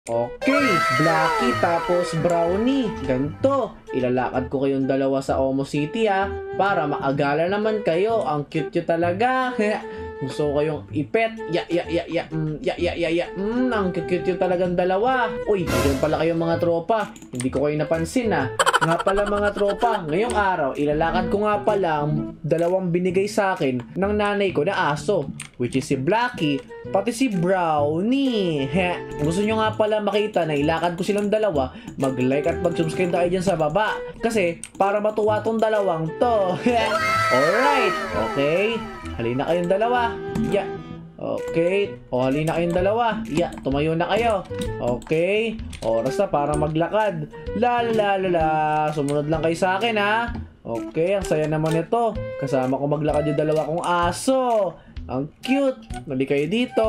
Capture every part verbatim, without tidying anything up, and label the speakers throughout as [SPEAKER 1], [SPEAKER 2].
[SPEAKER 1] Okay, Blacky tapos Brownie. Ganto, ilalakad ko kayong dalawa sa Omo City ah, para maagala naman kayo. Ang cute nyo talaga. Gusto ko kayong ipet. Ya, ya, ya, ya, mm, ya, ya, ya, ya. Mm, ang cute nyo talagang dalawa. Uy, diyan pala kayong mga tropa. Hindi ko kayo napansin ah. Nga pala mga tropa, ngayong araw, ilalakad ko nga pala ang dalawang binigay sa akin ng nanay ko na aso, which is si Blacky, pati si Brownie. Heh. Gusto nyo nga pala makita na ilakad ko silang dalawa, mag-like at mag-subscribe tayo dyan sa baba. Kasi, para matuwa tong dalawang to. Alright, okay. Halina kayong dalawa. Yeah. Okay. O, halina kayong dalawa. Yeah, tumayo na kayo. Okay. Oras na para maglakad. La la la la. Sumunod lang kayo sa akin ha. Okay, ang saya naman ito. Kasama ko maglakad yung dalawa kong aso. Ang cute. Nali kayo dito.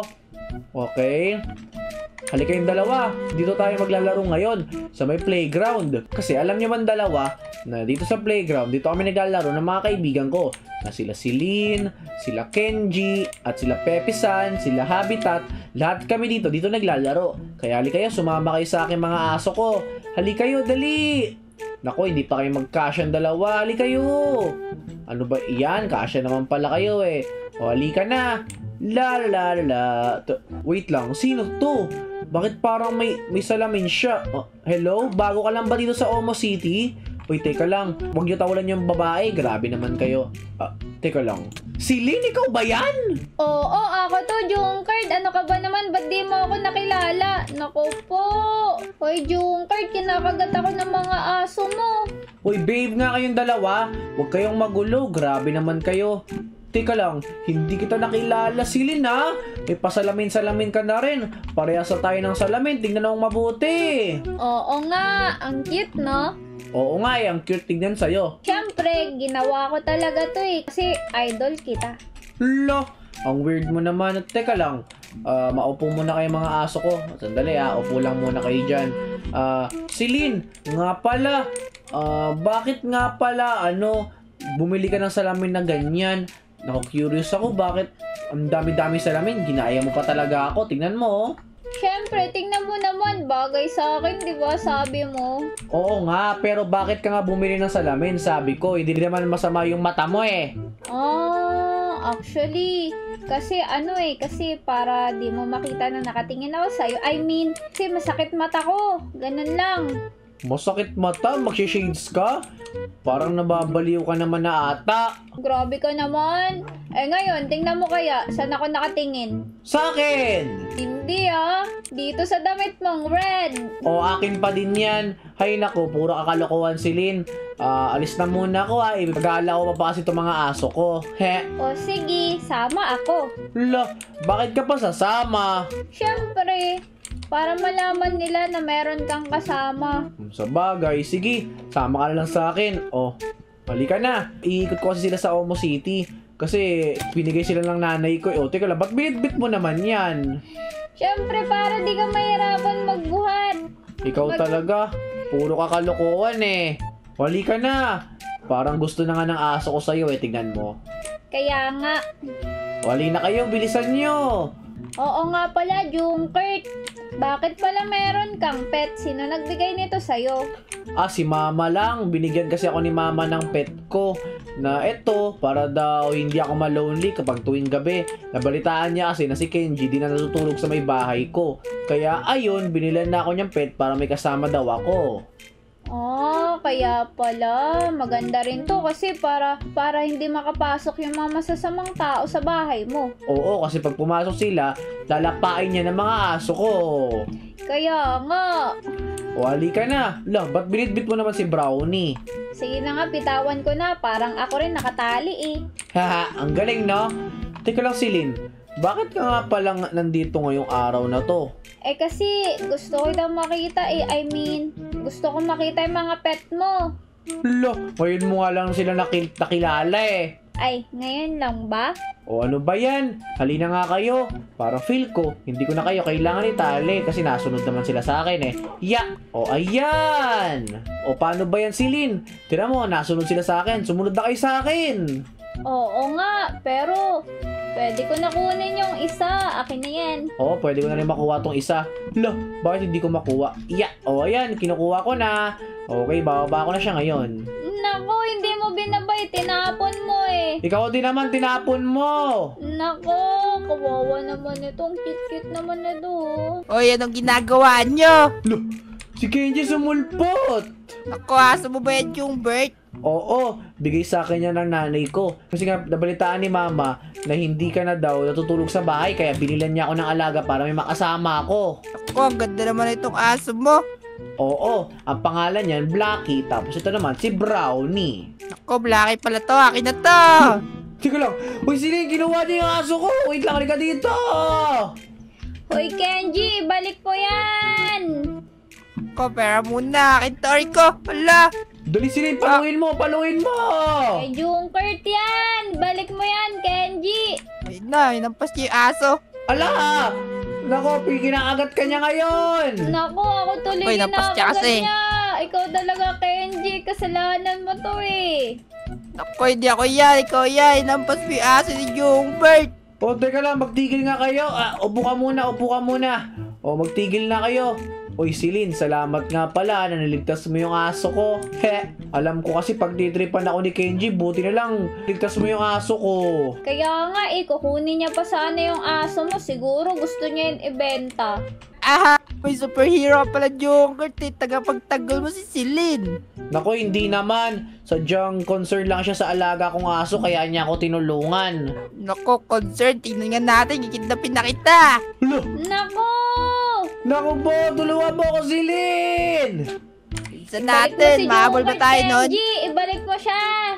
[SPEAKER 1] Okay. Halika kayong dalawa. Dito tayo maglalaro ngayon sa may playground. Kasi alam nyo man dalawa na dito sa playground, dito kami naglalaro ng mga kaibigan ko. Na sila Celine, sila Kenji, at sila Pepe-san, sila Habitat. Lahat kami dito, dito naglalaro. Kaya hali kayo, sumama kayo sa akin mga aso ko. Hali kayo, dali! Nako, hindi pa kayo mag-kasya ang dalawa. Hali kayo! Ano ba iyan? Kasya naman pala kayo eh. O, halika na! La la la la. Wait lang, sino to? Bakit parang may, may salamin siya? Oh, hello? Bago ka lang ba dito sa Omo City? Uy, teka lang. Huwag niyo tawalan yung babae. Grabe naman kayo. Ah, teka lang. Si Lynn, ikaw ba yan?
[SPEAKER 2] Oo, ako to, Junkard. Ano ka ba naman? Ba't di mo ako nakilala? Naku po. Hoy, Junkard, kinakagat ako ng mga aso mo.
[SPEAKER 1] Uy, babe nga kayong dalawa. Huwag kayong magulo. Grabe naman kayo. Teka lang, hindi kita nakilala si Lynn ha? May pasalamin-salamin ka na rin. Parehas sa tayo ng salamin. Tingnan akong mabuti.
[SPEAKER 2] Oo nga, ang cute no?
[SPEAKER 1] Oo nga eh, ang cute tignan sa'yo.
[SPEAKER 2] Siyempre, ginawa ko talaga to eh. Kasi idol kita.
[SPEAKER 1] Lo, ang weird mo naman. Teka lang, uh, maupo muna kayo mga aso ko. Sandali ah, upo lang muna kayo dyan. Uh, si Lynn, nga pala, uh, bakit nga pala, ano, bumili ka ng salamin na ganyan? Naku, curious ako, bakit ang dami-dami salamin? Ginaya mo pa talaga ako. Tingnan mo oh.
[SPEAKER 2] Siyempre, tingnan mo naman, bagay sa akin, di ba? Sabi mo.
[SPEAKER 1] Oo nga, pero bakit ka nga bumili ng salamin? Sabi ko, hindi naman masama yung mata mo eh.
[SPEAKER 2] Ah, actually, kasi ano eh, kasi para di mo makita na nakatingin ako sa'yo. I mean, kasi masakit mata ko. Ganun lang.
[SPEAKER 1] Masakit mata? Magsishades ka? Parang nababaliw ka naman na ata.
[SPEAKER 2] Grabe ka naman. Eh ngayon, tingnan mo kaya, saan ako nakatingin?
[SPEAKER 1] Sa akin!
[SPEAKER 2] Hindi ah, dito sa damit mong red.
[SPEAKER 1] O, akin pa din yan. Hay nako, puro kakalokohan si Lynn. Uh, alis na muna ako ha. Ipagala ko pa pa kasi itong mga aso ko. He.
[SPEAKER 2] O sige, sama ako.
[SPEAKER 1] La, bakit ka pa sasama?
[SPEAKER 2] Siyempre, para malaman nila na meron kang kasama.
[SPEAKER 1] Sa bagay, sige, sama ka na lang sa akin. O, halika na. Iikot ko kasi sila sa Omo City. Kasi binigay sila ng nanay ko. O, teka lang, ba't binitbit mo naman yan?
[SPEAKER 2] Siyempre, para di ka mahirapan magbuhat.
[SPEAKER 1] Ikaw
[SPEAKER 2] Mag-
[SPEAKER 1] talaga, puro kakalokohan eh. Wali ka na. Parang gusto na nga ng aso ko sa'yo eh, tignan mo.
[SPEAKER 2] Kaya nga.
[SPEAKER 1] Wali na kayo, bilisan nyo.
[SPEAKER 2] Oo nga pala, Junkert. Bakit pala meron kang pet? Sino nagbigay nito sa'yo?
[SPEAKER 1] Ah, si mama lang. Binigyan kasi ako ni mama ng pet ko. Na eto, para daw hindi ako malonely kapag tuwing gabi. Nabalitaan niya kasi na si Kenji di na natutulog sa may bahay ko. Kaya ayun, binilan na ako niyang pet para may kasama daw ako.
[SPEAKER 2] Oh, kaya pala. Maganda rin to kasi para para hindi makapasok yung mga masasamang tao sa bahay mo.
[SPEAKER 1] Oo, kasi pag pumasok sila, lalapain niya ng mga aso ko.
[SPEAKER 2] Kaya nga.
[SPEAKER 1] Wali ka na. Lah, ba't binitbit mo naman si Brownie?
[SPEAKER 2] Sige na nga, bitawan ko na. Parang ako rin nakatali eh.
[SPEAKER 1] Haha, ang galing no? Teka lang Celine, bakit ka nga palang nandito ngayong araw na to?
[SPEAKER 2] Eh kasi gusto ko daw makita eh. I mean, gusto ko makita yung mga pet mo.
[SPEAKER 1] Lo, ngayon mo nga lang sila nakil nakilala eh.
[SPEAKER 2] Ay, ngayon lang ba?
[SPEAKER 1] O ano ba yan? Halina nga kayo. Parang feel ko, hindi ko na kayo kailangan itali kasi nasunod naman sila sa akin eh. Ya! O ayan! O paano ba yan Celine? Tira mo, nasunod sila sa akin. Sumunod na kayo sa akin.
[SPEAKER 2] Oo nga, pero Pwede ko na kunin yung isa. Akin na yan.
[SPEAKER 1] Oo, pwede ko na rin makuha tong isa. Lo, bakit hindi ko makuha? Yeah, o ayan, kinukuha ko na. Okay, bababa ko na siya ngayon.
[SPEAKER 2] Nako, hindi mo binabay. Tinapon mo eh.
[SPEAKER 1] Ikaw din naman, tinapon mo.
[SPEAKER 2] Nako, kawawa naman itong cute-cute naman na to.
[SPEAKER 3] Oy, anong ginagawa nyo?
[SPEAKER 1] Lo, si Kenji sumulpot.
[SPEAKER 3] Ako, aso mo ba yan yung Bert?
[SPEAKER 1] Oo, bigay sa akin yan ng nanay ko. Kasi nga, nabalitaan ni mama na hindi ka na daw natutulog sa bahay, kaya binilan niya ako ng alaga para may makasama ako.
[SPEAKER 3] Ako, ang ganda naman itong aso mo.
[SPEAKER 1] Oo, ang pangalan niyan, Blackie, tapos ito naman, si Brownie.
[SPEAKER 3] Ako, Blackie pala to. Akin na to.
[SPEAKER 1] Teka lang, uy Siling, kinuha niya yung aso ko. Wait lang, halika dito.
[SPEAKER 2] Hoy, Kenji, balik po yan.
[SPEAKER 3] Ako, pera muna. Akin to, Rico. Hala.
[SPEAKER 1] Dali Siling, paluin mo, paluin mo.
[SPEAKER 2] Kay Junkert yan. Balik mo yan, Kenji.
[SPEAKER 3] Ayun na, inampas niya yung aso.
[SPEAKER 1] Ala, nako, kinakagat ka niya ngayon.
[SPEAKER 2] Nako, ako tuloy
[SPEAKER 3] Uy, nampas siya
[SPEAKER 2] kinakagat
[SPEAKER 3] kasi.
[SPEAKER 2] niya. Ikaw talaga, Kenji. Kasalanan mo to eh.
[SPEAKER 3] Ako, hindi ako yan. Ikaw yan. Inampas mo yung aso ni yung Bert.
[SPEAKER 1] O, teka lang, magtigil nga kayo. Ah, upo ka muna, upo ka muna. O, magtigil na kayo. Uy, Silin, salamat nga pala na niligtas mo yung aso ko. He, alam ko kasi pag titripan ako ni Kenji, buti na lang ligtas mo yung aso ko.
[SPEAKER 2] Kaya nga eh, kukunin niya pa sana yung aso mo. Siguro gusto niya yun ibenta.
[SPEAKER 3] Aha, may superhero pala yung Bert. Eh. Tagapagtanggol mo si Celine.
[SPEAKER 1] Nako, hindi naman. Sadyang concern lang siya sa alaga kong aso, kaya niya ako tinulungan.
[SPEAKER 3] Nako, concern. Tingnan nga natin. Kikidnapin na kita.
[SPEAKER 1] Lo,
[SPEAKER 2] Nako!
[SPEAKER 1] naku po, tulungan mo ako, Silin!
[SPEAKER 3] Isa
[SPEAKER 2] Ibalik mo
[SPEAKER 3] natin.
[SPEAKER 2] si
[SPEAKER 3] Mahabol ba
[SPEAKER 2] Junkert,
[SPEAKER 3] tayo nun?
[SPEAKER 2] Kenji, ibalik mo siya.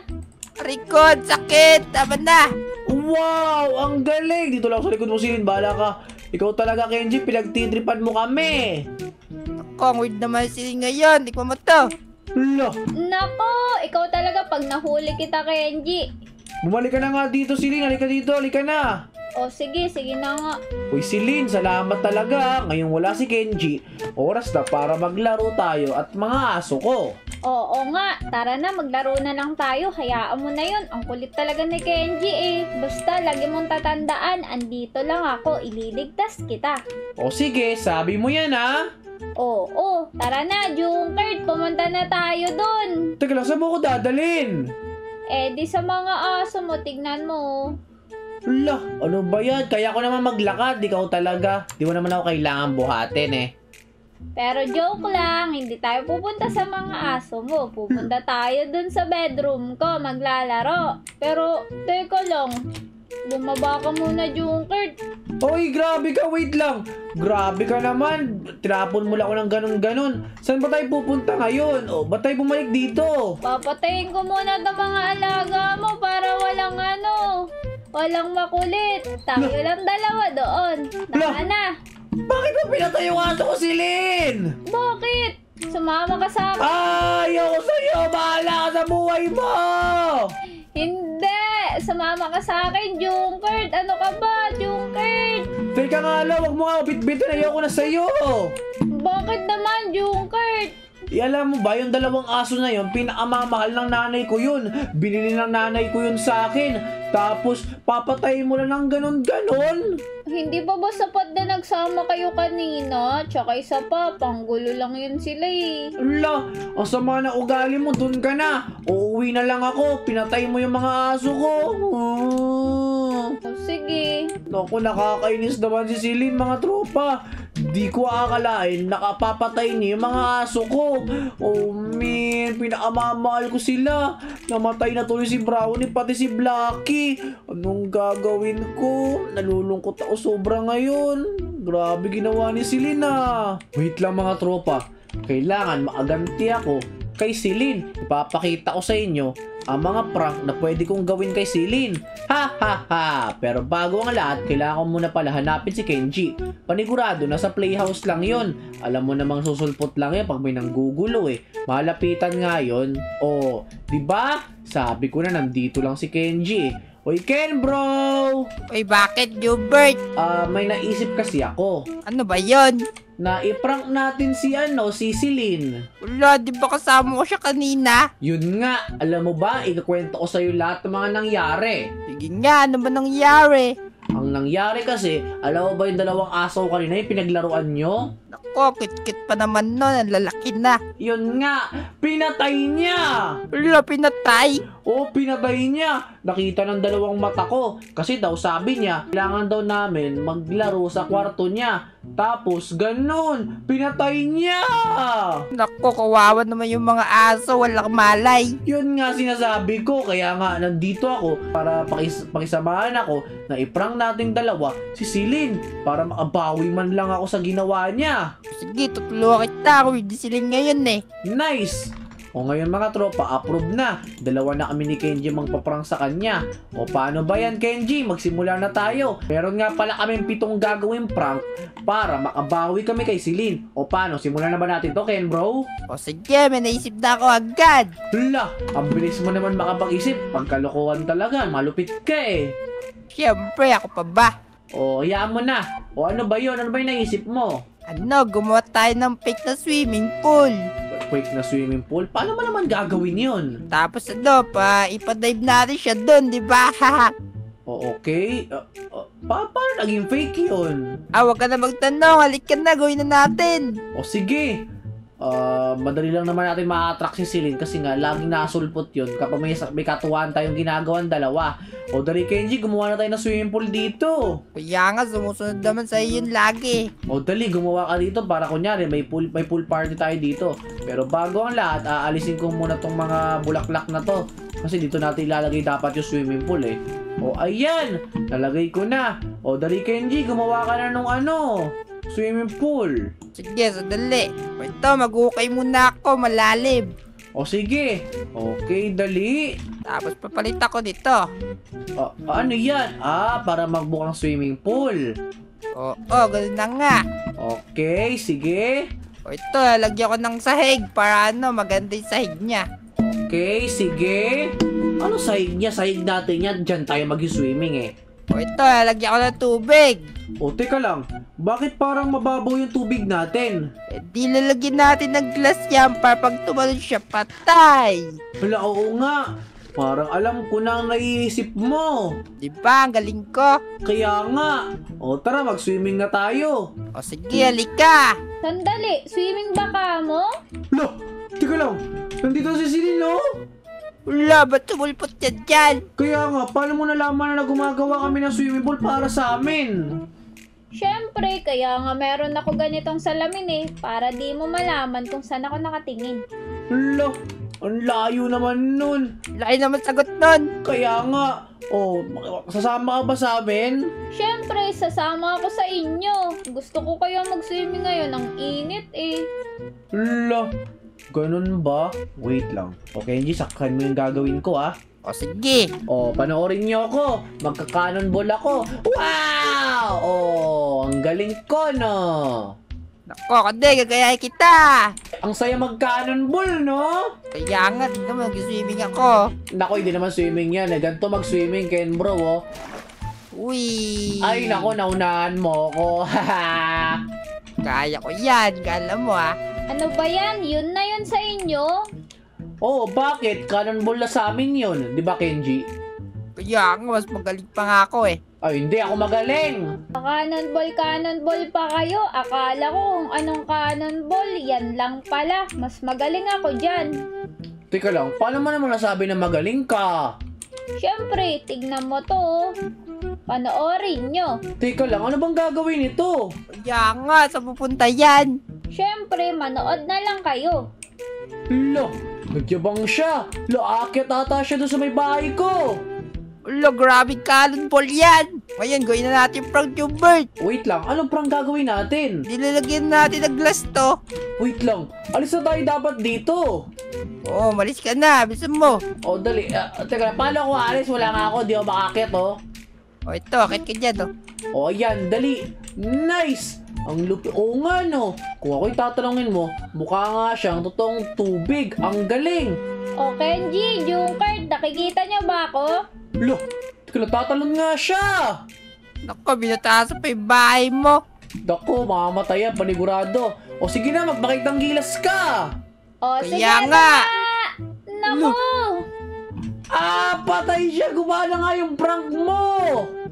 [SPEAKER 3] Rikod, sakit. Tama na.
[SPEAKER 1] Wow, ang galing! Dito lang sa likod mo, Silin, bahala ka. Ikaw talaga, Kenji, pinagtitripan mo kami.
[SPEAKER 3] Ako, ang weird naman si ngayon. Tikman mo to.
[SPEAKER 1] Lo,
[SPEAKER 2] Nako, ikaw talaga pag nahuli kita, Kenji.
[SPEAKER 1] bumalik ka na nga dito, Silin. Halika dito, halika na.
[SPEAKER 2] O sige, sige na nga.
[SPEAKER 1] Uy, Silin, salamat talaga. Ngayong wala si Kenji, oras na para maglaro tayo at mga aso ko.
[SPEAKER 2] Oo nga, tara na, maglaro na lang tayo. Hayaan mo na yun. Ang kulit talaga ni Kenji eh. Basta, lagi mong tatandaan, andito lang ako, ililigtas kita.
[SPEAKER 1] O sige, sabi mo yan ha.
[SPEAKER 2] Oo, tara na, Junkert, pumunta na tayo dun.
[SPEAKER 1] Teka lang, saan mo ko dadalhin?
[SPEAKER 2] Eh, di sa mga aso mo, tignan mo.
[SPEAKER 1] Lah, ano ba yan? Kaya ko naman maglakad, ikaw talaga. Di mo naman ako kailangan buhatin eh.
[SPEAKER 2] Pero joke lang, hindi tayo pupunta sa mga aso mo. Pupunta tayo dun sa bedroom ko, maglalaro. Pero, teka lang, bumaba ka muna, Junkert.
[SPEAKER 1] Oy, grabe ka, wait lang. Grabe ka naman. Tinapon mo lang ako ng ganun-ganun. Saan ba tayo pupunta ngayon? O, ba't tayo bumalik dito?
[SPEAKER 2] Papatayin ko muna ng mga alaga mo para walang ano, walang makulit. Tayo lang dalawa doon. Tara na.
[SPEAKER 1] Bakit mo pinatay yung aso ko, Silin?
[SPEAKER 2] Bakit? Sumama ka sa akin.
[SPEAKER 1] Ayaw ko sa'yo! Bahala ka sa buhay mo!
[SPEAKER 2] Hindi! Sumama ka sa akin, Junkert. Ano ka ba, Junkert?
[SPEAKER 1] Teka nga lang, huwag mo nga bitbitin. Ayaw ko na sa'yo!
[SPEAKER 2] Bakit naman, Junkert?
[SPEAKER 1] E alam mo ba, yung dalawang aso na yun, pinakamamahal ng nanay ko yun. Binili ng nanay ko yun sa akin. Tapos, papatayin mo lang ng ganon-ganon.
[SPEAKER 2] Hindi pa ba sapat na nagsama kayo kanina? Tsaka isa pa, panggulo lang yun sila eh.
[SPEAKER 1] Ala, ang sama na ugali mo, dun ka na. Uuwi na lang ako, pinatay mo yung mga aso ko. Oh.
[SPEAKER 2] O sige.
[SPEAKER 1] Naku, nakakainis naman si Silin, mga tropa. Di ko akalain, nakapapatay niya yung mga aso ko. Oh man, pinakamamahal ko sila. Namatay na tuloy si Brownie, pati si Blackie. Anong gagawin ko? Nalulungkot ako sobra ngayon. Grabe ginawa ni Silina. Wait lang mga tropa. Kailangan maaganti ako kay Silin. Ipapakita ko sa inyo ang mga prank na pwede kong gawin kay Silin. Ha ha ha! Pero bago ang lahat, kailangan ko muna pala hanapin si Kenji. Panigurado, nasa playhouse lang yon. Alam mo namang susulpot lang yan pag may nanggugulo eh. Malapitan nga yun. O, di ba? Sabi ko na nandito lang si Kenji eh. Oy Ken bro!
[SPEAKER 3] Uy, bakit, Gilbert?
[SPEAKER 1] Ah, may naisip kasi ako
[SPEAKER 3] Ano ba yon?
[SPEAKER 1] na i-prank natin si ano, si Silin.
[SPEAKER 3] Wala, di ba kasama ko siya kanina?
[SPEAKER 1] Yun nga, alam mo ba, ikakwento ko sa'yo lahat ng mga nangyari.
[SPEAKER 3] Sige nga, ano ba nangyari?
[SPEAKER 1] nangyari kasi, alam mo ba yung dalawang aso kanina yung pinaglaruan nyo?
[SPEAKER 3] Nako, kit-kit pa naman nun. Ang lalaki na.
[SPEAKER 1] Yun nga, pinatay niya!
[SPEAKER 3] Wala, pinatay.
[SPEAKER 1] Oo, pinatay niya. Nakita ng dalawang mata ko. Kasi daw sabi niya, kailangan daw namin maglaro sa kwarto niya. Tapos, ganun, pinatay niya!
[SPEAKER 3] Nako, kawawa naman yung mga aso. Walang malay.
[SPEAKER 1] Yun nga sinasabi ko, kaya nga nandito ako para pakis pakisamahan ako na iprank nating dalawa si Silin para makabawi man lang ako sa ginawa niya.
[SPEAKER 3] Sige, tutulungan kita. Ako hindi silin ngayon eh.
[SPEAKER 1] Nice! O ngayon mga tropa, approve na. Dalawa na kami ni Kenji magpaprank sa kanya. O paano ba yan Kenji? Magsimula na tayo. Meron nga pala kaming pitong gagawin prank para makabawi kami kay Silin. O paano? Simulan na ba natin to Ken bro?
[SPEAKER 3] O sige, may naisip na ako agad.
[SPEAKER 1] Hala, ang bilis mo naman makapag-isip. Pagkalokohan talaga, malupit ka eh.
[SPEAKER 3] Siyempre, ako pa ba?
[SPEAKER 1] O, hayaan mo na. O ano ba yun? Ano ba yung naisip mo?
[SPEAKER 3] Ano, gumawa tayo ng fake na swimming pool.
[SPEAKER 1] Quick na swimming pool? Paano mo naman gagawin yun?
[SPEAKER 3] Tapos ano, pa ipadive natin siya doon, di ba?
[SPEAKER 1] O, okay. Uh, uh, pa paano naging fake yun?
[SPEAKER 3] Ah, wag ka na magtanong. Halik ka na, gawin na natin.
[SPEAKER 1] O sige. Uh, madali lang naman natin ma-attract si Silin kasi nga laging nasulpot yun kapag may, may katuwaan tayong ginagawan dalawa. O dali Kenji, gumawa na tayo ng swimming pool dito.
[SPEAKER 3] Kaya nga, sumusunod naman sa yun lagi.
[SPEAKER 1] O dali, gumawa ka dito para kunyari may pool, may pool party tayo dito. Pero bago ang lahat, aalisin ko muna tong mga bulaklak na to. Kasi dito natin ilalagay dapat yung swimming pool eh. O ayan, nalagay ko na. O dali Kenji, gumawa ka na nung ano, swimming pool.
[SPEAKER 3] Sige, sandali. O ito, mag-ukay muna ako, malalim.
[SPEAKER 1] O sige, okay, dali.
[SPEAKER 3] Tapos papalit ako dito.
[SPEAKER 1] Ah, ano yan? Ah, para magbukang swimming pool.
[SPEAKER 3] Oo, oh, ganun na nga.
[SPEAKER 1] Okay, sige.
[SPEAKER 3] O ito, lalagyan ko ng sahig para ano, maganda yung sahig niya.
[SPEAKER 1] Okay, sige. Ano sahig niya? Sahig natin yan. Diyan tayo mag-swimming eh.
[SPEAKER 3] O ito, lalagyan ko ng tubig.
[SPEAKER 1] O, teka lang. Bakit parang mababaw yung tubig natin?
[SPEAKER 3] E di lalagyan natin ng glass yan para pag tumalon siya, patay.
[SPEAKER 1] Wala, oo nga. Parang alam ko na ang naiisip mo.
[SPEAKER 3] Di ba, ang galing ko?
[SPEAKER 1] Kaya nga. O, tara, mag-swimming na tayo.
[SPEAKER 3] O sige, halika.
[SPEAKER 2] Sandali, swimming ba ka mo?
[SPEAKER 1] Lo, teka lang. Nandito si Silin, no?
[SPEAKER 3] Wala, ba't tumulpot yan dyan?
[SPEAKER 1] Kaya nga, paano mo nalaman na gumagawa kami ng swimming pool para sa amin?
[SPEAKER 2] Siyempre, kaya nga meron ako ganitong salamin eh, para di mo malaman kung saan ako nakatingin.
[SPEAKER 1] Lo, ang layo naman nun.
[SPEAKER 3] Laki naman sagot nun.
[SPEAKER 1] Kaya nga, oh, sasama ka ba sa amin?
[SPEAKER 2] Siyempre, sasama ako sa inyo. Gusto ko kayo mag-swimming ngayon, ang init eh.
[SPEAKER 1] Lo, ganun ba? Wait lang. Okay, Kenji, sakkan mo yung gagawin ko, ah.
[SPEAKER 3] O sige.
[SPEAKER 1] Oh, panoorin niyo ako. Magka-cannonball ako. Wow! Oh, ang galing ko, no?
[SPEAKER 3] Nako, kundi, gagayahin kita.
[SPEAKER 1] Ang saya mag-cannonball, no?
[SPEAKER 3] Kaya nga, di naman mag-swimming ako.
[SPEAKER 1] Nako, hindi naman swimming yan. Eh. Ganito mag-swimming, Ken bro, oh.
[SPEAKER 3] Uy.
[SPEAKER 1] Ay, nako, naunahan mo ko.
[SPEAKER 3] Kaya ko yan, kala mo ah.
[SPEAKER 2] Ano ba yan? Yun na yun sa inyo?
[SPEAKER 1] Oh, bakit? Cannonball na sa amin yun. Di ba, Kenji?
[SPEAKER 3] Kaya nga, mas magaling pa nga ako eh.
[SPEAKER 1] Ay, hindi ako magaling.
[SPEAKER 2] Cannonball, cannonball pa kayo. Akala ko kung anong cannonball, yan lang pala. Mas magaling ako dyan.
[SPEAKER 1] Teka lang, paano mo naman nasabi na magaling ka?
[SPEAKER 2] Siyempre, tignan mo to. oh. Panoorin nyo.
[SPEAKER 1] Teka lang, ano bang gagawin ito?
[SPEAKER 3] Kaya nga, saan pupunta yan?
[SPEAKER 2] Siyempre, manood na lang kayo.
[SPEAKER 1] Lo, nagyabang siya. Lo, aakyat ata siya doon sa may bahay ko.
[SPEAKER 3] Ulo, grabe cannonball yan. Ngayon, gawin na natin prank yung bird.
[SPEAKER 1] Wait lang, anong prank gagawin natin?
[SPEAKER 3] Nilalagyan natin ng glass to.
[SPEAKER 1] Wait lang, alis na tayo dapat dito.
[SPEAKER 3] Oo, malis ka na. Bisa mo.
[SPEAKER 1] O, dali. Uh, teka, paano ako aalis? Wala nga ako, di ako makakit, oh.
[SPEAKER 3] O ito, akit ka dyan oh.
[SPEAKER 1] O, ayan, dali. Nice! Ang lupi. Oo nga, no. Kung ako'y tatanungin mo, mukha nga siyang totoong tubig. Ang galing.
[SPEAKER 2] O Kenji, Junkard, nakikita nyo ba ako?
[SPEAKER 1] Lo, teka lang, tatalon nga siya.
[SPEAKER 3] Naku, binatasan pa yung bahay mo.
[SPEAKER 1] Dako, mamamatay yan, panigurado. O sige na, magpakitang gilas ka.
[SPEAKER 2] O
[SPEAKER 3] Kaya
[SPEAKER 2] sige
[SPEAKER 3] nga.
[SPEAKER 2] na. Naku.
[SPEAKER 1] Ah, patay siya. Gumana nga yung prank mo.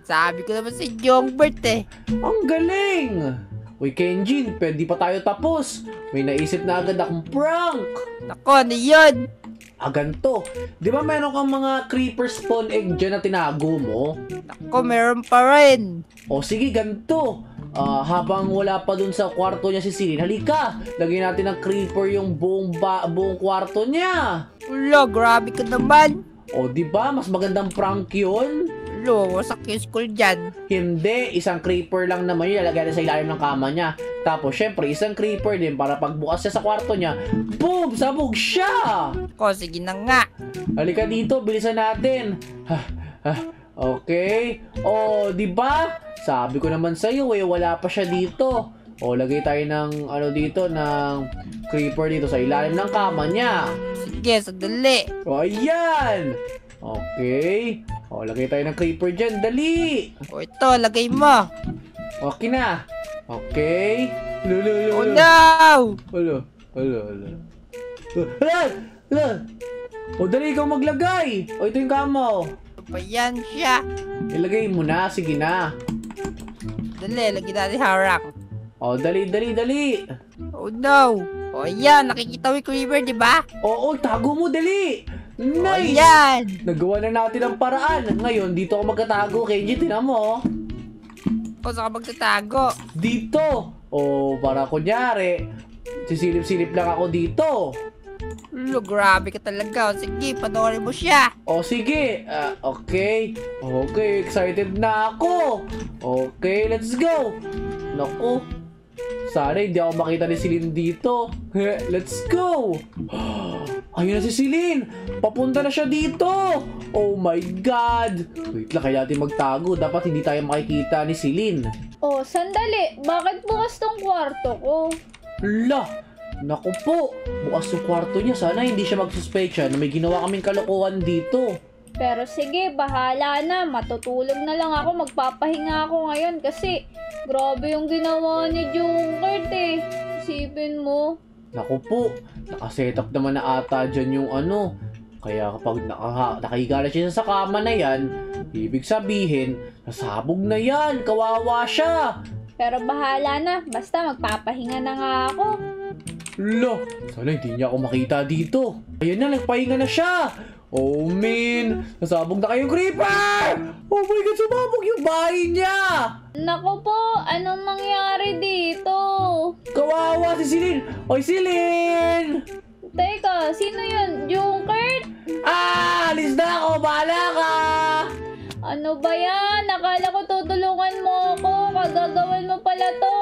[SPEAKER 3] Sabi ko naman si Jongbert eh.
[SPEAKER 1] Ang galing! Uy, Kenjin, pwede pa tayo tapos. May naisip na agad akong prank.
[SPEAKER 3] Nako, ano yun?
[SPEAKER 1] Ah, ganito. Di ba meron kang mga creeper spawn egg dyan na tinago mo?
[SPEAKER 3] Nako, meron pa rin.
[SPEAKER 1] O sige, ganito. Ah, habang wala pa dun sa kwarto niya si Celine, halika, lagyan natin ng creeper yung buong, ba buong kwarto niya.
[SPEAKER 3] Ulo, grabe ka naman.
[SPEAKER 1] O, di ba? Mas magandang prank yun?
[SPEAKER 3] Ulo, wasak yung school dyan.
[SPEAKER 1] Hindi, isang creeper lang naman yun, ilalagay na sa ilalim ng kama niya. Tapos, syempre, isang creeper din para pagbukas siya sa kwarto niya, boom! Sabog siya!
[SPEAKER 3] Ko, sige na nga.
[SPEAKER 1] Halika dito, bilisan natin. Ha, ha, okay. O, di ba? Sabi ko naman sa'yo eh, wala pa siya dito. O, lagay tayo ng, ano dito, ng creeper dito sa ilalim ng kama niya.
[SPEAKER 3] Sige, sandali.
[SPEAKER 1] O, ayan! Okay. O, lagay tayo ng creeper dyan. Dali!
[SPEAKER 3] O ito, lagay mo.
[SPEAKER 1] Okay na. Okay. Lolo, lolo.
[SPEAKER 3] Oh no!
[SPEAKER 1] Alo, alo, alo. Hala! Hala! O, dali ikaw maglagay. O, ito yung kama.
[SPEAKER 3] Ano pa yan siya?
[SPEAKER 1] Ilagay mo na. Sige na.
[SPEAKER 3] Dali, lagay natin harang.
[SPEAKER 1] O, dali, dali, dali.
[SPEAKER 3] Oh no! O yan, nakikita mo yung creeper, di ba?
[SPEAKER 1] Oo, tago mo, dali.
[SPEAKER 3] O
[SPEAKER 1] Nice!
[SPEAKER 3] yan!
[SPEAKER 1] Nagawa na natin ang paraan. Ngayon, dito ako magkatago. Kenji, tinan mo.
[SPEAKER 3] O saan ka magtatago?
[SPEAKER 1] Dito. O, para kunyari, sisilip-silip lang ako dito.
[SPEAKER 3] Ulo, grabe ka talaga. O sige, panoorin mo siya.
[SPEAKER 1] O, sige. Ah, okay. Okay, excited na ako. Okay, let's go. Naku. Sana hindi ako makita ni Celine dito. Let's go. Ayun na si Celine. Papunta na siya dito. Oh my God. Wait lang, kaya natin magtago. Dapat hindi tayo makikita ni Celine.
[SPEAKER 2] Oh, sandali. Bakit bukas tong kwarto ko?
[SPEAKER 1] La. Naku po. Bukas yung kwarto niya. Sana hindi siya magsuspecha na may ginawa kaming kalokohan dito.
[SPEAKER 2] Pero sige, bahala na. Matutulog na lang ako. Magpapahinga ako ngayon kasi grabe yung ginawa ni Junkert eh. Isipin mo.
[SPEAKER 1] Naku po. Nakasetup naman na ata dyan yung ano. Kaya kapag naka, nakahiga na siya sa kama na yan, ibig sabihin, nasabog na yan. Kawawa siya.
[SPEAKER 2] Pero bahala na. Basta magpapahinga na nga ako.
[SPEAKER 1] La, sana hindi niya ako makita dito. Ayan na, nagpahinga na siya. Oh, man. Nasabog na kayong creeper! Oh my God, sumabog yung bahay niya!
[SPEAKER 2] Nako po, anong mangyari dito?
[SPEAKER 1] Kawawa si Celine! Oy, Celine!
[SPEAKER 2] Teka, sino yun? Junkert?
[SPEAKER 1] Ah, alis na ako! Bahala ka!
[SPEAKER 2] Ano ba yan? Nakala ko tutulungan mo ako. Kagagawan mo pala to.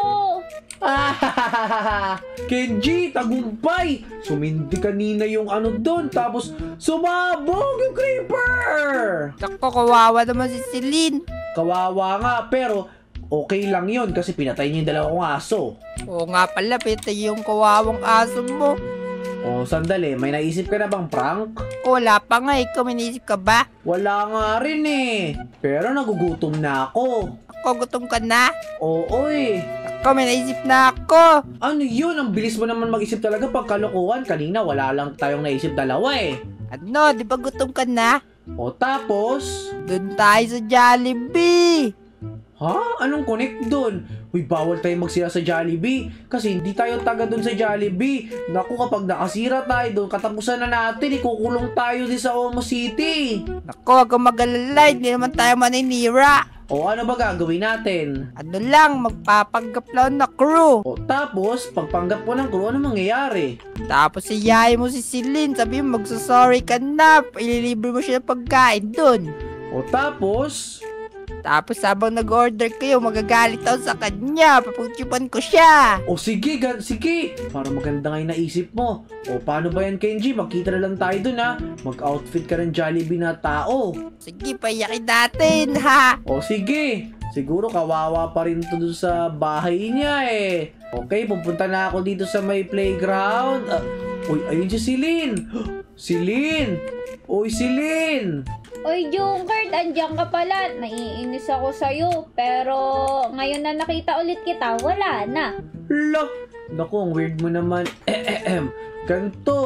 [SPEAKER 1] Ah, Kenji, tagumpay! Sumindi kanina yung ano doon, tapos sumabog yung creeper!
[SPEAKER 3] Nako, kawawa naman si Celine.
[SPEAKER 1] Kawawa nga, pero okay lang yun kasi pinatay niya yung dalawang aso.
[SPEAKER 3] Oo nga pala, pita yung kawawang aso mo.
[SPEAKER 1] O, sandali, may naisip ka na bang prank?
[SPEAKER 3] O, wala pa nga, ikaw may naisip ka ba?
[SPEAKER 1] Wala nga rin eh. Pero nagugutom na ako.
[SPEAKER 3] Ako, gutom ka na?
[SPEAKER 1] Oo eh.
[SPEAKER 3] Ako, may naisip na ako.
[SPEAKER 1] Ano yun? Ang bilis mo naman mag-isip talaga pag kalokohan. Kanina wala lang tayong naisip dalawa eh.
[SPEAKER 3] Ano, di ba gutom ka na?
[SPEAKER 1] O tapos?
[SPEAKER 3] Doon tayo sa Jollibee.
[SPEAKER 1] Ha? Anong connect dun? Uy, bawal tayo magsira sa Jollibee. Kasi hindi tayo taga dun sa Jollibee. Naku, kapag nakasira tayo dun, katapusan na natin. Ikukulong tayo din sa Omo City.
[SPEAKER 3] Nako, wag kang mag-alala, hindi naman tayo maninira.
[SPEAKER 1] O ano ba gagawin natin?
[SPEAKER 3] Ano lang, magpapanggap lang na crew.
[SPEAKER 1] O tapos, pagpanggap ko ng crew, ano mangyayari?
[SPEAKER 3] Tapos siyahin mo si Celine, sabi mo magsasorry ka na, ililibre mo siya ng pagkain dun.
[SPEAKER 1] O tapos,
[SPEAKER 3] Tapos habang nag-order kayo, magagalit ako sa kanya, papagtipan ko siya.
[SPEAKER 1] o sige, gan sige. Para maganda nga yung naisip mo. O paano ba yan, Kenji? Magkita na lang tayo dun ha. Mag-outfit ka ng Jollibee na tao.
[SPEAKER 3] Sige, payakin natin, ha?
[SPEAKER 1] O sige. Siguro kawawa pa rin to dun sa bahay niya eh. Okay, pupunta na ako dito sa may playground. Ah, uy, ayun si Celine. Celine! Uy, Celine!
[SPEAKER 2] Oy, Junkert, andyan ka pala. Naiinis ako sa'yo. Pero ngayon na nakita ulit kita, wala na.
[SPEAKER 1] Look! Naku, ang weird mo naman. Ehem. Ganto.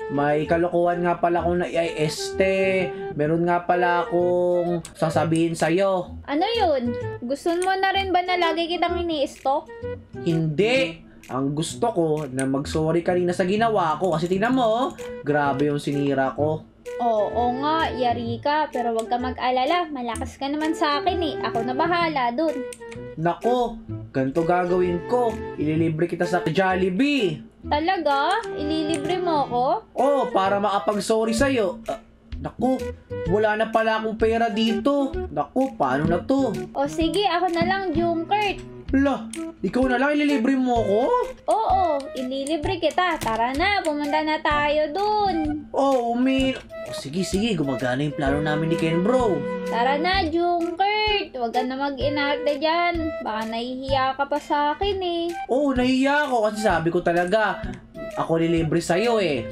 [SPEAKER 1] may kalokohan nga pala akong nai-este. Meron nga pala akong sasabihin sa'yo.
[SPEAKER 2] Ano yun? Gusto mo na rin ba na lagi kitang ini-stalk?
[SPEAKER 1] Hindi! Ang gusto ko na mag-sorry kanina sa ginawa ko. Kasi tingnan mo, oh, grabe yung sinira ko.
[SPEAKER 2] Oo nga, yari ka. Pero wag ka mag-alala. Malakas ka naman sa akin eh. Ako na bahala dun.
[SPEAKER 1] Nako, ganito gagawin ko. Ililibre kita sa Jollibee.
[SPEAKER 2] Talaga? Ililibre mo ako?
[SPEAKER 1] Oh, para makapag-sorry sa'yo. Ah, naku, wala na pala akong pera dito. Naku, paano na to?
[SPEAKER 2] O sige, ako na lang, Junkert.
[SPEAKER 1] Lah, ikaw na lang ililibre mo ko?
[SPEAKER 2] Oo, ililibre kita. Tara na, pumunta na tayo dun.
[SPEAKER 1] Oh, man. Oh, sige, sige, gumagana yung plano namin ni Ken Bro.
[SPEAKER 2] Tara na, Junkert. Huwag ka na mag-inarte dyan. Baka nahihiya ka pa sa akin eh.
[SPEAKER 1] Oo, oh, nahiya ako kasi sabi ko talaga, ako lilibre sa'yo eh.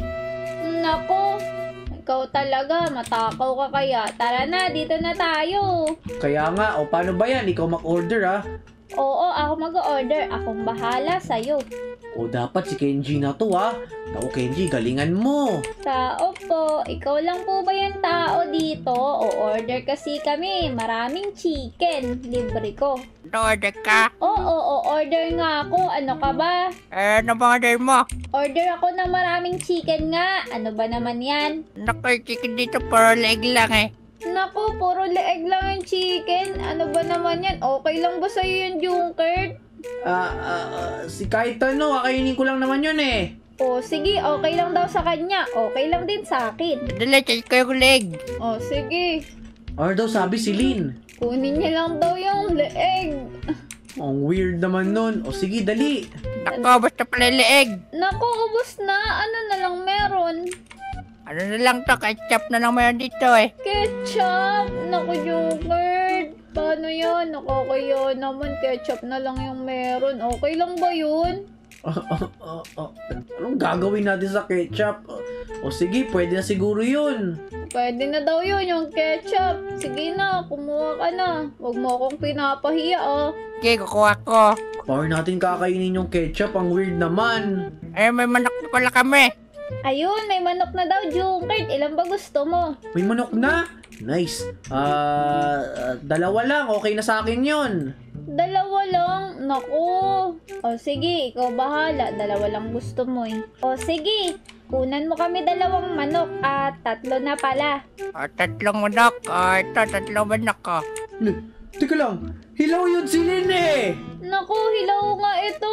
[SPEAKER 2] Nako, ikaw talaga, matakaw ka kaya. Tara na, dito na tayo.
[SPEAKER 1] Kaya nga, o oh, paano ba yan? Ikaw mag-order ah.
[SPEAKER 2] Oo, ako mag-order. Akong bahala sa'yo.
[SPEAKER 1] O dapat si Kenji na to ah. Naku Kenji, galingan mo.
[SPEAKER 2] Tao po, ikaw lang po ba yung tao dito? O order kasi kami, maraming chicken. Libre ko.
[SPEAKER 3] Order ka?
[SPEAKER 2] Oo, o order nga ako. Ano ka ba?
[SPEAKER 3] Eh, ano bang order mo?
[SPEAKER 2] Order ako ng maraming chicken nga. Ano ba naman yan?
[SPEAKER 3] Naku, chicken dito puro leg lang eh.
[SPEAKER 2] Naku, puro leeg lang yung chicken. Ano ba naman yan? Okay lang ba sa'yo yung Junkert?
[SPEAKER 1] Ah, ah, ah, si kahit ano, kakainin ko lang naman yun eh.
[SPEAKER 2] O sige, okay lang daw sa kanya. Okay lang din sa akin.
[SPEAKER 3] Dali, check ko yung leg.
[SPEAKER 2] O sige,
[SPEAKER 1] Or daw sabi si Lin.
[SPEAKER 2] kunin niya lang daw yung leeg.
[SPEAKER 1] Ang weird naman nun. O sige, dali.
[SPEAKER 3] Naku, basta pala yung leg.
[SPEAKER 2] Naku, ubos na. Ano na lang meron?
[SPEAKER 3] Ano na lang to, ketchup na lang mayroon dito eh.
[SPEAKER 2] Ketchup! Naku, Junkert. Paano yan? Nakakaya naman. Ketchup na lang yung meron. Okay lang ba yun?
[SPEAKER 1] Ah, ah, ah, ah. Anong gagawin natin sa ketchup? O sige, pwede na siguro yun.
[SPEAKER 2] Pwede na daw yun, yung ketchup. Sige na, kumuha ka na. Huwag mo akong pinapahiya, ah.
[SPEAKER 3] Sige, kukuha ko.
[SPEAKER 1] Paano natin kakainin yung ketchup? Ang weird naman.
[SPEAKER 3] Eh, may manok na pala kami.
[SPEAKER 2] Ayun, may manok na daw, Junkert. Ilan ba gusto mo?
[SPEAKER 1] May manok na? Nice. Ah, ah, dalawa lang. Okay na sa akin yun.
[SPEAKER 2] Dalawa lang. Naku. O sige, ikaw bahala. Dalawa lang gusto mo eh. O sige, kunan mo kami dalawang manok at tatlo na pala.
[SPEAKER 3] O, tatlong manok. O, ito, tatlong manok ko.
[SPEAKER 1] L- Teka lang. Hilaw yun si Lin eh.
[SPEAKER 2] Naku, hilaw nga ito.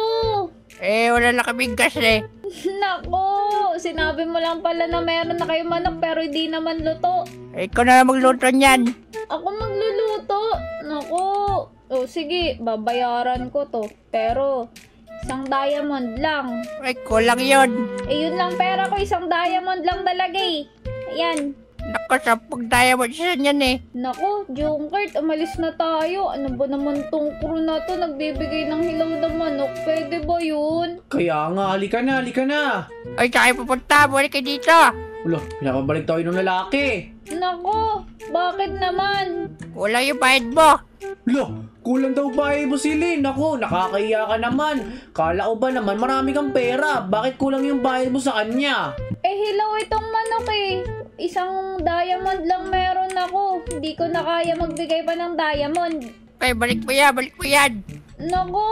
[SPEAKER 3] Eh, wala na kaming gas eh.
[SPEAKER 2] Naku, sinabi mo lang pala na meron na kayong manok pero hindi naman luto.
[SPEAKER 3] Eh, ikaw na magluto niyan.
[SPEAKER 2] Ako magluluto. Naku. O sige, babayaran ko to. Pero, isang diamond lang.
[SPEAKER 3] Ay, kulang yun.
[SPEAKER 2] Eh, yun lang pera ko. Isang diamond lang talaga eh. Ayan.
[SPEAKER 3] Naku, sampung diamond siya niyan eh.
[SPEAKER 2] Naku, Junkert, umalis na tayo. Ano ba naman tong crew na to? Nagbibigay ng hilaw na manok. Pwede ba yun?
[SPEAKER 1] Kaya nga, halika na, halika na.
[SPEAKER 3] Ay, saan kayo pupunta? Balik kayo dito.
[SPEAKER 1] Wala, pinapabalik tayo ng lalaki.
[SPEAKER 2] Naku, bakit naman?
[SPEAKER 3] Kulang yung bayad mo.
[SPEAKER 1] Lo, kulang daw ba mo si Lin? Ako, nakakahiya ka naman. Kala ko ba naman marami kang pera? Bakit kulang yung bayad mo sa kanya?
[SPEAKER 2] Eh, hilaw itong manok eh. Isang diamond lang meron ako. Hindi ko na kaya magbigay pa ng diamond.
[SPEAKER 3] Okay, balik mo yan, balik mo yan.
[SPEAKER 2] Naku!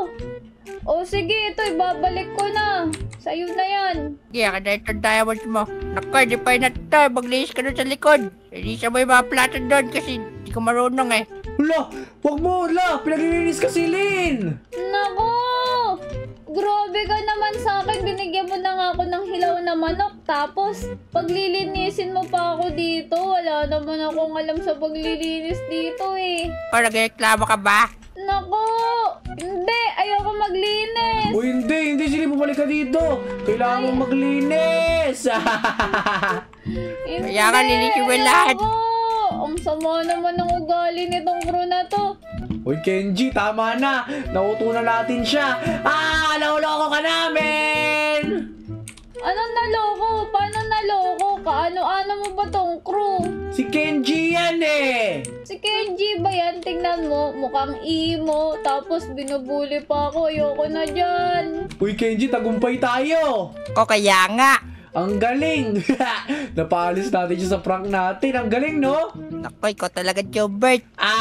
[SPEAKER 2] O sige, ito, ibabalik ko na. Sa'yo na yan.
[SPEAKER 3] Kaya ka na itong diamond mo. Naku, di pa yun ito. Maglinis ka doon sa likod. Linisan mo yung mga plato doon kasi di ko marunong eh.
[SPEAKER 1] Hala, wag mo, la, pinaglilinis ka si Lin.
[SPEAKER 2] Naku! Grabe ka naman sa akin. Binigyan mo na nga ako ng hilaw na manok. Tapos, paglilinisin mo pa ako dito. Wala naman akong alam sa paglilinis dito eh.
[SPEAKER 3] O, nagreklamo ka ba?
[SPEAKER 2] Naku! Hindi! Ayoko maglinis!
[SPEAKER 1] O hindi, hindi sila bumalik ka dito. Kailangan mong maglinis.
[SPEAKER 2] Hindi!
[SPEAKER 3] Kaya ka, linisin mo lahat.
[SPEAKER 2] Ayoko! Ang sama naman ng ugali nitong crew na to.
[SPEAKER 1] Hoy Kenji, tama na. Nautunan natin siya. Ah, nauloko ka namin.
[SPEAKER 2] Anong naloko? Paano naloko ka? Ano-ano mo ba tong crew?
[SPEAKER 1] Si Kenji yan eh.
[SPEAKER 2] Si Kenji ba yan? Tingnan mo, mukhang emo. Tapos binubuli pa ako. Ayoko na dyan.
[SPEAKER 1] Uy Kenji, tagumpay tayo.
[SPEAKER 3] O, kaya nga.
[SPEAKER 1] Ang galing! Napaalis natin siya sa prank natin. Ang galing, no?
[SPEAKER 3] Naku, ikaw talaga, Jobert.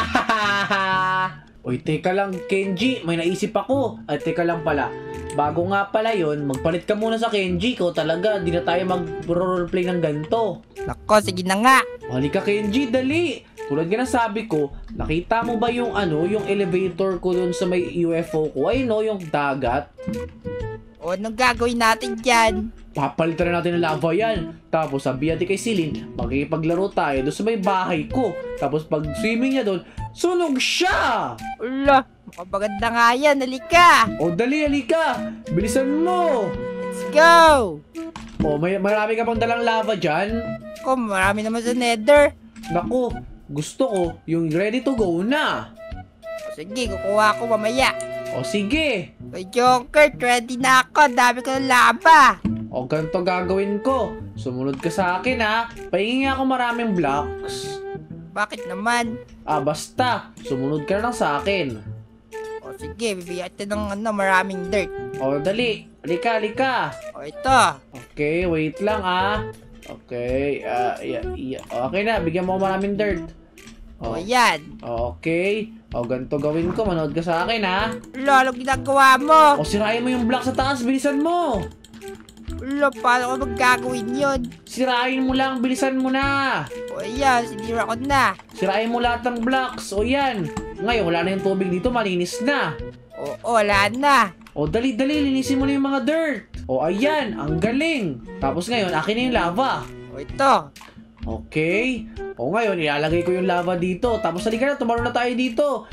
[SPEAKER 1] Ah! Uy, teka lang, Kenji. May naisip ako. Ay, teka lang pala. Bago nga pala yon, magpalit ka muna sa Kenji. Ikaw talaga, di na tayo mag-roleplay ng ganito.
[SPEAKER 3] Naku, sige na nga.
[SPEAKER 1] Halika, Kenji, dali! Tulad nga na sabi ko, nakita mo ba yung ano, yung elevator ko dun sa may U F O ko? Ay, no, yung dagat.
[SPEAKER 3] O, anong gagawin natin dyan?
[SPEAKER 1] Papalitan na natin ng lava yan. Tapos sabi natin kay Celine, makikipaglaro tayo doon sa may bahay ko. Tapos pag swimming niya doon, sunog siya!
[SPEAKER 3] Ala, makapaganda nga yan. Halika.
[SPEAKER 1] O dali, halika! Bilisan mo!
[SPEAKER 3] Let's go.
[SPEAKER 1] O may marami ka pang dalang lava dyan.
[SPEAKER 3] Ako, marami naman sa nether.
[SPEAKER 1] Naku, gusto ko yung ready to go na.
[SPEAKER 3] O, sige, kukuha ko mamaya.
[SPEAKER 1] O sige,
[SPEAKER 3] Kay Joker, ready na ako. Dami ko ng lava.
[SPEAKER 1] o ganito gagawin ko. Sumunod ka sa akin ha. Pahingi ako maraming blocks.
[SPEAKER 3] Bakit naman?
[SPEAKER 1] Ah, basta. Sumunod ka na lang sa akin.
[SPEAKER 3] O, sige, bibigyan kita ng ano, maraming dirt.
[SPEAKER 1] O dali, halika, halika.
[SPEAKER 3] O, ito.
[SPEAKER 1] Okay, wait lang ah. Okay, ah, yeah, yeah. Okay na, bigyan mo ako maraming dirt.
[SPEAKER 3] O,
[SPEAKER 1] Oh,
[SPEAKER 3] yan.
[SPEAKER 1] okay. O, ganito gawin ko. Manood ka sa akin ha.
[SPEAKER 3] Ala, anong ginagawa mo?
[SPEAKER 1] O, sirain mo yung block sa taas. Bilisan mo.
[SPEAKER 3] Ala, paano ko magagawin yun?
[SPEAKER 1] Sirain mo lang. Bilisan mo na.
[SPEAKER 3] O, yan, sinira ko na.
[SPEAKER 1] Sirain mo lahat ng blocks. O, yan. Ngayon, wala na yung tubig dito. Malinis na.
[SPEAKER 3] O, wala na.
[SPEAKER 1] O, dali, dali. Linisin mo na yung mga dirt. O, ayan. Ang galing. Tapos ngayon, akin na yung lava.
[SPEAKER 3] O, ito.
[SPEAKER 1] Okay. O ngayon, ilalagay ko yung lava dito. Tapos halika na, tumaro na tayo dito.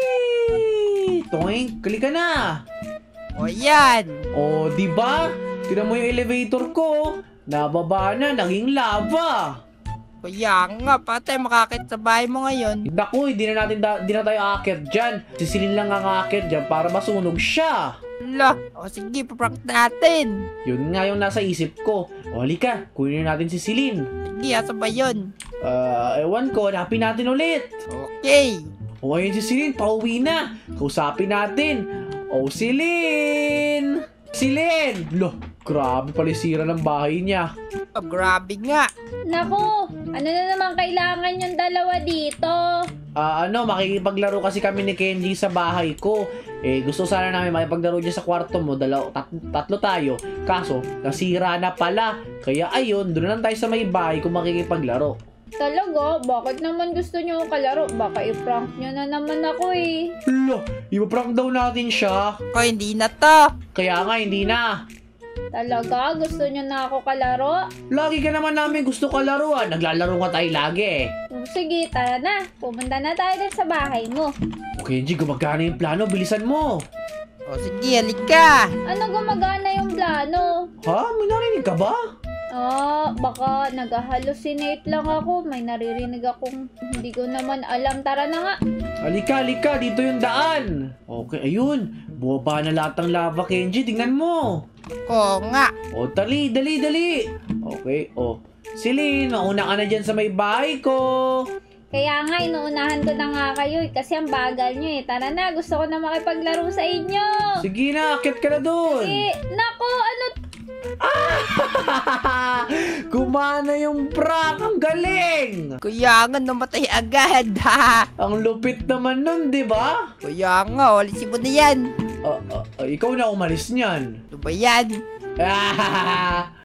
[SPEAKER 1] Whee! Toink, klika na.
[SPEAKER 3] O, yan.
[SPEAKER 1] O, di ba? Tingnan mo yung elevator ko. Nababa na, naging lava.
[SPEAKER 3] Kaya nga, patay makakit sa bahay mo ngayon.
[SPEAKER 1] Naku, hindi na natin da- di na tayo aakyat dyan. Sisilin lang ang aakyat dyan para masunog siya.
[SPEAKER 3] Ala, o sige, paprank natin.
[SPEAKER 1] Yun nga yung nasa isip ko. O, halika, kunin natin si Celine.
[SPEAKER 3] Sige, asa ba yun?
[SPEAKER 1] Ah, ewan ko, hanapin natin ulit.
[SPEAKER 3] Okay.
[SPEAKER 1] O, ayun si Celine, pauwi na. Kausapin natin. O, Celine! Celine! Loh, grabe pala yung sira ng bahay niya.
[SPEAKER 3] Oh, grabe nga.
[SPEAKER 2] Naku, ano na naman kailangan yung dalawa dito?
[SPEAKER 1] Ah, ano, makikipaglaro kasi kami ni Kenji sa bahay ko. Eh, gusto sana namin makipaglaro dyan sa kwarto mo. Dalaw, tat, tatlo tayo. Kaso, nasira na pala. Kaya ayun, doon na lang tayo sa may bahay kung makikipaglaro.
[SPEAKER 2] Talaga? Bakit naman gusto nyo kalaro? Baka i-prank nyo na naman ako eh.
[SPEAKER 1] Loh, ipaprank daw natin siya.
[SPEAKER 3] Ko, hindi na to.
[SPEAKER 1] Kaya nga, hindi na.
[SPEAKER 2] Talaga? Gusto nyo na ako kalaro?
[SPEAKER 1] Lagi ka naman namin gusto kalaruan. Naglalaro ka tayo lagi eh.
[SPEAKER 2] Oh, sige, tara na. Pumunta na tayo din sa bahay mo.
[SPEAKER 1] O Kenji, gumagana yung plano. Bilisan mo.
[SPEAKER 3] O sige, halika.
[SPEAKER 2] Ano gumagana yung plano?
[SPEAKER 1] Ha? May narinig ka ba?
[SPEAKER 2] Ah, baka nag-hallucinate lang ako. May naririnig akong hindi ko naman alam. Tara na nga.
[SPEAKER 1] Halika, halika. Dito yung daan. Okay, ayun. Buwaba na lahat ng lava, Kenji. Tingnan mo.
[SPEAKER 3] Oo nga.
[SPEAKER 1] O, dali, dali, dali. Okay, o. Celine, mauna ka na dyan sa may bahay ko.
[SPEAKER 2] Kaya nga, inuunahan ko na nga kayo eh, kasi ang bagal nyo eh. Tara na, gusto ko na makipaglaro sa inyo.
[SPEAKER 1] Sige na, akit ka na dun.
[SPEAKER 2] Eh, nako, ano?
[SPEAKER 1] Kumana yung prank. Ang galing.
[SPEAKER 3] Kuya nga, namatay agad. Ha?
[SPEAKER 1] Ang lupit naman nun, di ba?
[SPEAKER 3] Kuya nga, walisin mo na yan.
[SPEAKER 1] Ah, ah, ah, ikaw na umalis niyan.
[SPEAKER 3] Ano ba yan?